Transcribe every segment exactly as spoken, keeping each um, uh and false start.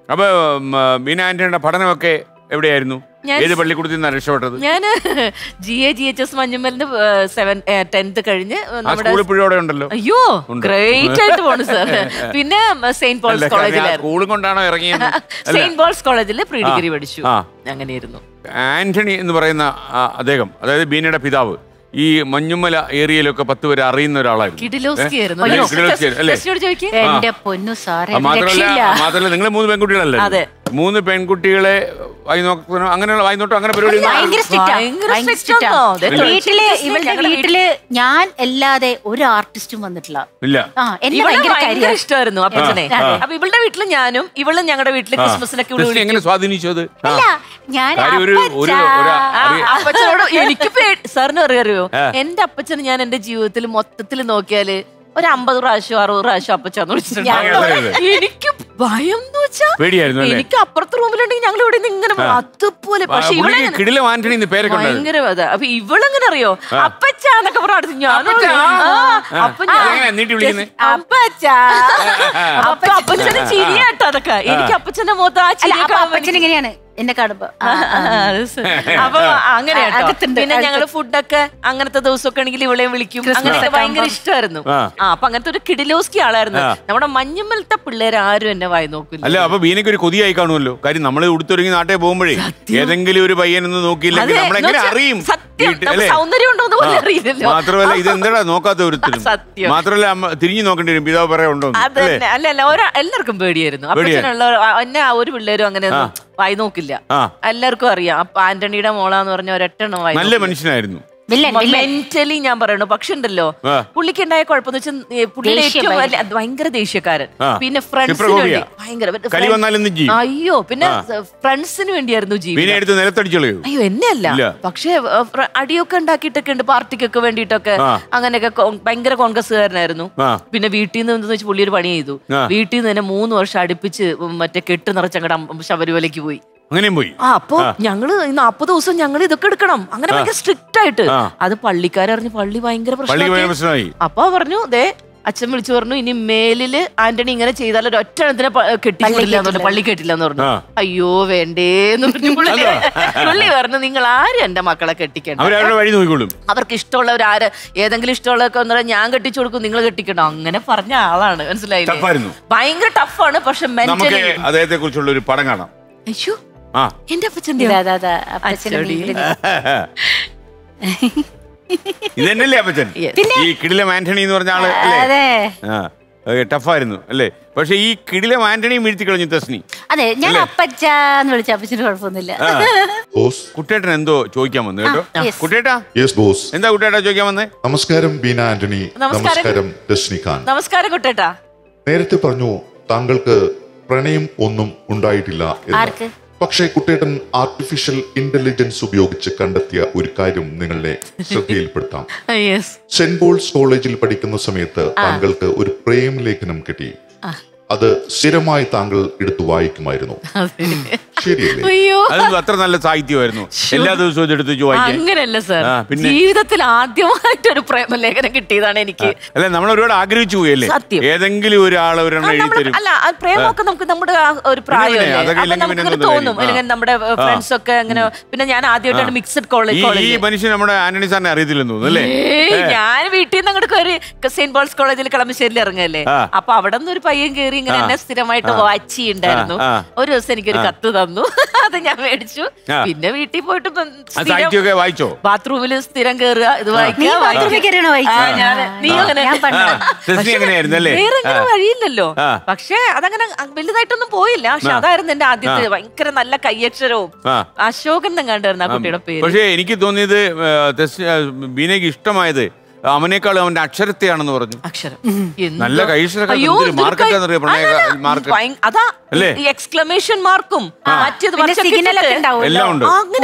അപ്പൊ ബീന ആന്റണിയുടെ പഠനമൊക്കെ എവിടെയായിരുന്നു? ഏത് പള്ളിക്കൂടത്തിൽ നിന്നാണ് രക്ഷപ്പെട്ടത്? ഞാൻ G A G H S മഞ്ഞുമലിന്റെ സെവൻ ടെൻത്ത് കഴിഞ്ഞ് ഉണ്ടല്ലോ. അയ്യോ ഗ്രേറ്റ് ആയിട്ട് പോണു സാർ. പിന്നെ സെയിന്റ് പോൾസ് കോളേജിലായിരുന്നു. സ്കൂളും കൊണ്ടാണോ ഇറങ്ങിയത്? സെയിന്റ് പോൾസ് കോളേജിൽ പ്രീ ഡിഗ്രി പഠിച്ചു. അങ്ങനെയായിരുന്നു. ആന്റണി എന്ന് പറയുന്ന അദ്ദേഹം, അതായത് ബീനയുടെ പിതാവ്, ഈ മഞ്ഞുമല ഏരിയയിലൊക്കെ പത്ത് പേര് അറിയുന്ന ഒരാളായിരുന്നു. മാത്രമല്ല നിങ്ങൾ മൂന്ന് പെൺകുട്ടികളല്ലേ? മൂന്ന് പെൺകുട്ടികളെ വായി നോക്കണം, അങ്ങനെയുള്ള വായി നോട്ടം അങ്ങനെ പരിപാടി. വീട്ടില് ഇവളുടെ വീട്ടില് ഞാൻ അല്ലാതെ ഒരു ആർട്ടിസ്റ്റും വന്നിട്ടില്ല. ഇല്ല. ഭയങ്കര ഇഷ്ടമായിരുന്നു അപ്പച്ചനെ. അപ്പൊ ഇവളുടെ വീട്ടില് ഞാനും ഇവളും ഞങ്ങളുടെ വീട്ടില് ക്രിസ്മസിനൊക്കെ എങ്ങനെ സ്വാധീനിച്ചത്? ഞാൻ അപ്പച്ചനോട് എനിക്ക് സാറിന് അറിയാറിയോ, എന്റെ അപ്പച്ചന് ഞാൻ എന്റെ ജീവിതത്തിൽ മൊത്തത്തിൽ നോക്കിയാല് ഒരു അമ്പത് പ്രാവശ്യം അറുപത് പ്രാവശ്യം അപ്പച്ചാന്ന് വിളിച്ചിട്ടുണ്ട്. എനിക്ക് ഭയം എന്ന് വെച്ചാ എനിക്ക് അപ്പുറത്തെ റൂമിലുണ്ടെങ്കിൽ ഞങ്ങൾ ഇവിടെ നിന്ന് ഇങ്ങനെ അതുപോലെ. പക്ഷെ ഭയങ്കര അപ്പൊ ഇവളെങ്ങനെ അറിയോ അപ്പച്ചാന്നൊക്കെ പറഞ്ഞു. ഞാൻ അപ്പൊ അപ്പച്ചാ അപ്പൊ അപ്പച്ചന് ചിരിയാട്ടോ അതൊക്കെ. എനിക്ക് അപ്പച്ചന്റെ മുഖത്ത് ആ ചിരി അപ്പച്ചൻ എങ്ങനെയാണ് എന്നെ കാണുമ്പോ. അപ്പൊ അങ്ങനെ പിന്നെ ഞങ്ങള് ഫുഡൊക്കെ അങ്ങനത്തെ ദിവസമൊക്കെ ആണെങ്കിൽ ഇവളെയും വിളിക്കും. അങ്ങനെയൊക്കെ ഭയങ്കര ഇഷ്ടമായിരുന്നു. ആ അപ്പൊ അങ്ങനത്തെ ഒരു കിടിലോസ്കി ആളായിരുന്നു. നമ്മുടെ മഞ്ഞുമലത്തെ പിള്ളേർ ആരും എന്നെ വായി നോക്കില്ല. അല്ല അപ്പൊ ബീനയ്ക്ക് ഒരു കൊതിയായി കാണുമല്ലോ. കാര്യം നമ്മള് ഉടുത്തൊരുങ്ങി നാട്ടിൽ പോകുമ്പോഴേ ഏതെങ്കിലും ഒരു പയ്യനൊന്നും നോക്കിയില്ലെങ്കിൽ നമ്മളെങ്ങനെ അറിയും സൗന്ദര്യം ഉണ്ടോ അറിയില്ലല്ലോ. മാത്രമല്ല ഇത് എന്താ നോക്കാത്ത ഒരുത്തരും. മാത്രമല്ല തിരിഞ്ഞു നോക്കേണ്ടി വരും പിതാവ് പറയാനുണ്ടോ. അതന്നെ. അല്ല അല്ല എല്ലാവർക്കും പേടിയായിരുന്നു. അപ്പച്ചനുള്ള എന്നെ ഒരു പിള്ളേരും അങ്ങനെ വായി നോക്കില്ല. എല്ലാവർക്കും അറിയാം. അപ്പൊ ആന്റണിയുടെ മോളാന്ന് പറഞ്ഞ ഒരെണ്ണം വായി. നല്ല മനുഷ്യനായിരുന്നു. മെന്റലി ഞാൻ പറയണു. പക്ഷെ ഉണ്ടല്ലോ പുള്ളിക്ക് ഉണ്ടായ കുഴപ്പമെന്ന് വെച്ചാൽ പുള്ളിയുടെ ഏറ്റവും ഭയങ്കര ദേഷ്യക്കാരൻ. പിന്നെ ഫ്രണ്ട്സിന് വേണ്ടി ഭയങ്കര അയ്യോ പിന്നെ ഫ്രണ്ട്സിന് വേണ്ടിയായിരുന്നു ജീവിതം. അയ്യോ എന്നെ അല്ല. പക്ഷെ അടിയൊക്കെ ഉണ്ടാക്കിയിട്ടൊക്കെ ഉണ്ട് പാർട്ടിക്കൊക്കെ വേണ്ടിയിട്ടൊക്കെ. അങ്ങനെയൊക്കെ ഭയങ്കര കോൺഗ്രസ്സുകാരനായിരുന്നു. പിന്നെ വീട്ടിൽ നിന്ന് എന്താ വെച്ചാൽ പുള്ളി ഒരു പണി ചെയ്തു. വീട്ടിൽ നിന്ന് തന്നെ മൂന്ന് വർഷം അടുപ്പിച്ച് മറ്റേ കെട്ട് നിറച്ചങ്ങടെ ശബരിമലയ്ക്ക് പോയി. അങ്ങനെയും പോയി. ആ അപ്പൊ ഞങ്ങള് നാപ്പത് ദിവസം ഞങ്ങൾ ഇതൊക്കെ എടുക്കണം. അങ്ങനെ ഭയങ്കര സ്ട്രിക്റ്റ് ആയിട്ട്. അത് പള്ളിക്കാരറിഞ്ഞ് പള്ളി ഭയങ്കര പ്രശ്നമായി. അപ്പൊ പറഞ്ഞു ദേ അച്ഛൻ വിളിച്ചു പറഞ്ഞു ഇനി മേലില് ആന്റണി ഇങ്ങനെ ചെയ്താൽ ഒരു ഒറ്റ എണ്ണത്തിനെ കെട്ടില്ല പള്ളി കെട്ടില്ല എന്ന് പറഞ്ഞു. അയ്യോ വേണ്ടേന്ന് പറഞ്ഞു പുള്ളി പറഞ്ഞു നിങ്ങൾ ആരും എന്റെ മക്കളെ കെട്ടിക്കണം, അവർക്ക് ഇഷ്ടമുള്ളവരാര് ഏതെങ്കിലും ഇഷ്ടമുള്ളതൊക്കെ വന്നാൽ ഞാൻ കെട്ടിച്ചു കൊടുക്കും, നിങ്ങൾ കെട്ടിക്കണം. അങ്ങനെ പറഞ്ഞ ആളാണ്. മനസ്സിലായില്ലേ? ഭയങ്കര ടഫാണ്. പക്ഷെ മെന്റലി അദ്ദേഹത്തെ കുറിച്ചുള്ള ഒരു പടം കാണാം. അയ്യോ എന്റെ അപ്പച്ചന്റെ ഇതന്നെയല്ലേ അപ്പച്ചൻ? ഈ കിടിലം ആന്റണി എന്ന് പറഞ്ഞ ആള് അല്ലേ? ടഫായിരുന്നു അല്ലേ? പക്ഷെ ഈ കിടിലം ആന്റണിയും വീഴ്ത്തി കളഞ്ഞു തസ്നി. അതെ ഞാൻ അപ്പച്ചാന്ന് വിളിച്ച അപ്പച്ചന് കുഴപ്പമൊന്നുമില്ല. കുട്ടേട്ടൻ എന്തോ ചോദിക്കാൻ വന്നു കേട്ടോ. കുട്ടേട്ടാ എന്താ കുട്ടേട്ടാ ചോദിക്കാൻ വന്നേ? നമസ്കാരം ബീന ആന്റണി. നമസ്കാരം രശ്മി ഖാൻ. നമസ്കാരം കുട്ടേട്ടാ. നേരത്തെ പറഞ്ഞു താങ്കൾക്ക് പ്രണയം ഒന്നും ഉണ്ടായിട്ടില്ല എന്ന്. പക്ഷേ കുട്ടേട്ടൻ ആർട്ടിഫിഷ്യൽ ഇന്റലിജൻസ് ഉപയോഗിച്ച് കണ്ടെത്തിയ ഒരു കാര്യം നിങ്ങളുടെ ശ്രദ്ധയിൽപ്പെടുത്താം. സെന്റ് പോൾസ് കോളേജിൽ പഠിക്കുന്ന സമയത്ത് താങ്കൾക്ക് ഒരു പ്രേമലേഖനം കിട്ടി. അത് സ്ഥിരമായി താങ്കൾ എടുത്തു വായിക്കുമായിരുന്നു. അത്ര നല്ല സാഹിത്യമായിരുന്നു. എല്ലാ ദിവസവും എടുത്ത് വായിക്കും. അങ്ങനെയല്ല സാർ, ജീവിതത്തിൽ ആദ്യമായിട്ട് ഒരു പ്രേമലേഖനം കിട്ടിയതാണ് എനിക്ക്. അല്ല നമ്മൾ ഒരുപാട് ആഗ്രഹിച്ചു പോയല്ലേ ഏതെങ്കിലും ഒരാൾ അല്ല പ്രേമമൊക്കെ നമുക്ക് നമ്മുടെ ഒരു പ്രായമല്ലേ തോന്നും. അല്ലെങ്കിൽ നമ്മുടെ ഫ്രണ്ട്സ് ഒക്കെ അങ്ങനെ. പിന്നെ ഞാൻ ആദ്യമായിട്ടാണ് മിക്സഡ് കോളേജ് ഈ മനുഷ്യൻ നമ്മുടെ ആന്റണി സാറിനെ അറിയത്തില്ലെന്ന് തോന്നുന്നു അല്ലേ? ഞാൻ വീട്ടിൽ നിന്ന് അങ്ങോട്ട് ഒരു സെന്റ് പോൾസ് കോളേജിൽ കളമശ്ശേരിയിൽ ഇറങ്ങല്ലേ. അപ്പൊ അവിടെ നിന്ന് ഒരു പയ്യൻ കയറി ഇങ്ങനെ എന്നെ സ്ഥിരമായിട്ട് വാച്ച് ചെയ്യണ്ടായിരുന്നു. ഒരു ദിവസം എനിക്കൊരു കത്ത് തന്നു. അത് ഞാൻ മേടിച്ചു. പിന്നെ വീട്ടിൽ പോയിട്ട് ബാത്റൂമിൽ സ്ഥിരം കയറുക, ഇത് വായിക്കുക. നീ അങ്ങനെ വേറെ വഴിയില്ലല്ലോ. പക്ഷെ അതങ്ങനെ വലുതായിട്ടൊന്നും പോയില്ല. പക്ഷെ അതായിരുന്നു എന്റെ ആദ്യത്തെ ഭയങ്കര നല്ല കയ്യക്ഷരവും. അശോകൻ എന്നെങ്ങാണ്ടായിരുന്നു ആ കുട്ടിയുടെ പേര്. പക്ഷെ എനിക്ക് തോന്നിയത് ബീനയ്ക്ക് ഇഷ്ടമായത് അവനേക്കാൾ അവന്റെ അക്ഷരത്തെയാണെന്ന് പറഞ്ഞു. അക്ഷരം നല്ല എക്സ്ക്ലമേഷൻ മാർക്കും എല്ലാം ഉണ്ട്.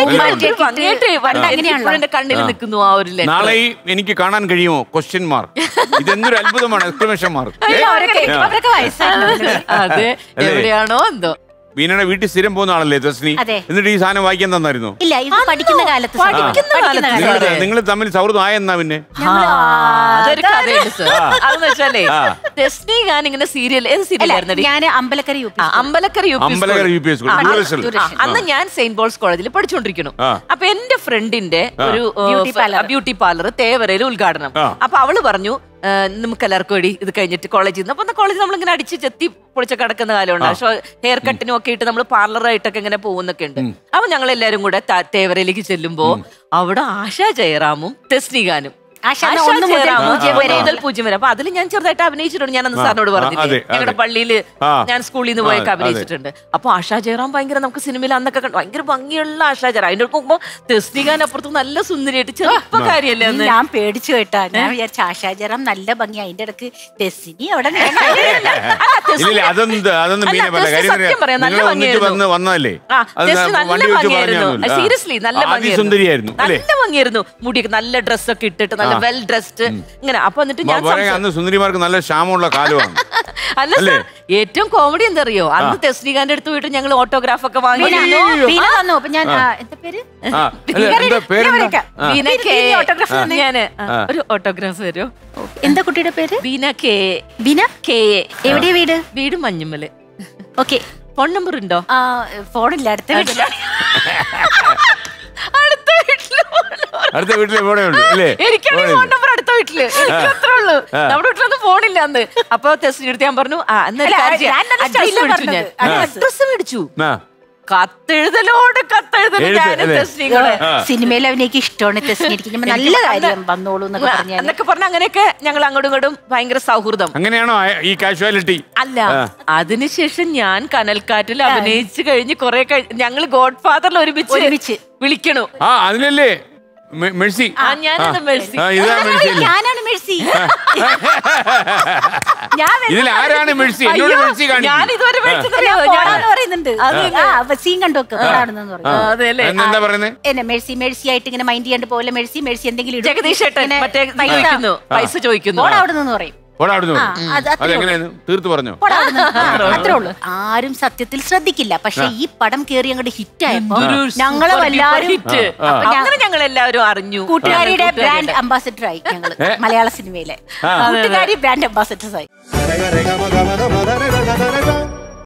എന്റെ കണ്ണിൽ നിൽക്കുന്നു ആ ഒരു ലെറ്റർ. നാളെ എനിക്ക് കാണാൻ കഴിയുമോ ക്വസ്റ്റ്യൻ മാർക്ക്? ഇതെന്തൊരു അത്ഭുതമാണ് എക്സ്ക്ലമേഷൻ മാർക്ക്. അതെ എവിടെയാണോ എന്തോ. ബീനയുടെ വീട്ടിൽ സ്ഥിരം പോകുന്ന ആളല്ലേ തസ്നി? എന്നിട്ട് ഈ സാധനം വായിക്കാൻ തന്നായിരുന്നു? ഇല്ല, ഇത് പഠിക്കുന്ന കാലത്ത് നിങ്ങൾ തമ്മിൽ സൗഹൃദം ആയെന്നാ? പിന്നെ അതൊരു കഥയുണ്ട് സർ. അതെന്ന് വെച്ചാലേ തസ്നി ഞാൻ ഇങ്ങനെ സീരിയൽ ഏത് സീരിയലായിരുന്നു? ഞാൻ Ambalakkara U P Ambalakkara U Ambalakkara U P school. അന്ന് ഞാൻ സെയിന്റ് പോൾസ് കോളേജിൽ പഠിച്ചുകൊണ്ടിരിക്കുന്നു. അപ്പൊ എന്റെ ഫ്രണ്ടിന്റെ ഒരു ബ്യൂട്ടി പാർലർ തേവരയിൽ ഉദ്ഘാടനം. അപ്പൊ അവള് പറഞ്ഞു നമുക്ക് എല്ലാവർക്കും വേണ്ടി ഇത് കഴിഞ്ഞിട്ട് കോളേജിൽ നിന്ന്. അപ്പൊ കോളേജിൽ നമ്മളിങ്ങനെ അടിച്ച് ചെത്തി പൊളിച്ച കിടക്കുന്ന കാലമുണ്ട്. പക്ഷെ ഹെയർ കട്ടിനും ഒക്കെ ഇട്ട് നമ്മൾ പാർലറായിട്ടൊക്കെ ഇങ്ങനെ പോകുന്നൊക്കെ ഉണ്ട്. അപ്പൊ ഞങ്ങൾ എല്ലാരും കൂടെ തേവരയിലേക്ക് ചെല്ലുമ്പോ അവിടെ ആശാ ജയറാമും തെസ്നിഖാനും പൂജ്യം വരെ. അപ്പൊ അതിൽ ഞാൻ ചെറുതായിട്ട് അഭിനയിച്ചിട്ടുണ്ട്. ഞാൻ അന്ന് സാറിനോട് പറഞ്ഞില്ലേ, ഞങ്ങളുടെ പള്ളിയിൽ ഞാൻ സ്കൂളിൽ നിന്ന് പോയൊക്കെ അഭിനയിച്ചിട്ടുണ്ട്. അപ്പൊ ആശാ ജയറാം ഭയങ്കര നമുക്ക് സിനിമയിൽ അന്നൊക്കെ ഭയങ്കര ഭംഗിയുള്ള ആശാ ജയറാം. അതിന്റെ നോക്കുമ്പോ തെസ്നിഖാൻ അപ്പുറത്ത് നല്ല സുന്ദരിയായിട്ട് ചെറുപ്പക്കാരിയല്ലേ അന്ന്. ഞാൻ പേടിച്ചു കേട്ടാ. ഞാൻ വിചാരിച്ച ആശാ ജയറാം നല്ല ഭംഗി, അതിന്റെ ഇടക്ക് തെസ്നി അവിടെ സത്യം പറയാം നല്ല ഭംഗിയായിരുന്നു. സീരിയസ്ലി നല്ല ഭംഗിയായിരുന്നു. നല്ല ഭംഗിയായിരുന്നു. മുടിയൊക്കെ നല്ല ഡ്രസ്സൊക്കെ ഇട്ടിട്ട് നല്ല വെൽ ഡ്രസ്ഡ് ഇങ്ങനെ. അപ്പൊ എന്നിട്ട് ഞാൻ സുന്ദരിമാർക്ക് നല്ല ക്ഷാമമുള്ള കാലമാണ്. അല്ല സാർ, ഏറ്റവും കോമഡി എന്താ അറിയോ? അന്ന് തെസ്നിഖാന്റെ അടുത്ത് പോയിട്ട് ഞങ്ങൾ ഓട്ടോഗ്രാഫ് ഒക്കെ വാങ്ങി. ഞാന് ഒരു ഓട്ടോഗ്രാഫ് തരുമോ? എന്താ കുട്ടിയുടെ പേര്? ബീന കെ. ബീന കെ. എവിടെയാ വീട്? വീട് മഞ്ഞുമല്. ഓക്കെ. ഫോൺ നമ്പർ ഉണ്ടോ? ഫോണില്ല, അടുത്ത വീട്ടില. അടുത്ത വീട്ടിലെ ഫോണേ ഉള്ളൂ അല്ലേ? എനിക്കാണ് ഫോൺ നമ്പർ അടുത്ത വീട്ടില്. എനിക്ക് അത്രേ ഉള്ളൂ. നമ്മുടെ വീട്ടിലൊന്നും ഫോണില്ല അന്ന്. അപ്പൊ ടെസ്റ്റിന് എടുത്ത് ഞാൻ പറഞ്ഞു അഡ്രസ് മേടിച്ചു. കത്തെഴുതലോട് കത്തെഴുതല്. സിനിമയിൽ അവനേക്ക് ഇഷ്ടമാണ് തെസ്നി. നല്ല കാര്യം വന്നോളൂ എന്നൊക്കെ പറഞ്ഞ അങ്ങനെയൊക്കെ ഞങ്ങൾ അങ്ങോട്ടും ഇങ്ങോട്ടും ഭയങ്കര സൗഹൃദം. അങ്ങനെയാണോ ഈ കാഷ്വാലിറ്റി? അല്ല, അതിനുശേഷം ഞാൻ കനൽക്കാറ്റിൽ അഭിനയിച്ചു കഴിഞ്ഞ് കുറെ ഞങ്ങൾ ഗോഡ് ഫാദറിൽ ഒരുമിച്ച് ഒരുമിച്ച് വിളിക്കണു. ആ അതിനല്ലേ മെഴ്സി? ഞാനാണ് മെഴ്സി. ഞാനാണ് മെഴ്സി. ഇതിൽ ആരാണ് മെഴ്സി? എന്നോട് മെഴ്സി കാണിക്കും. ഞാൻ ഇതുവരെ പറയുന്നുണ്ട്. സീൻ കണ്ടോക്ക് എന്താ പറയുന്നത്? എന്നെ മെഴ്സി മെഴ്സി ആയിട്ട് ഇങ്ങനെ മൈൻഡ് ചെയ്യാണ്ട് പോലെ മെഴ്സി മെഴ്സി എന്തെങ്കിലും ജഗദീഷ് പൈസ ചോദിക്കുന്നു അവിടെ നിന്ന് പറയും. തീർത്തു പറഞ്ഞോ? അത്രേ ഉള്ളൂ. ആരും സത്യത്തിൽ ശ്രദ്ധിക്കില്ല. പക്ഷെ ഈ പടം കേറി അങ്ങോട്ട് ഹിറ്റ് ആയപ്പോ ഞങ്ങളെ ഞങ്ങൾ എല്ലാവരും അറിഞ്ഞു. കൂട്ടുകാരിയുടെ ബ്രാൻഡ് അംബാസിഡർ ആയി ഞങ്ങള്. മലയാള സിനിമയിലെ കൂട്ടുകാരി ബ്രാൻഡ് അംബാസിഡർ ആയി.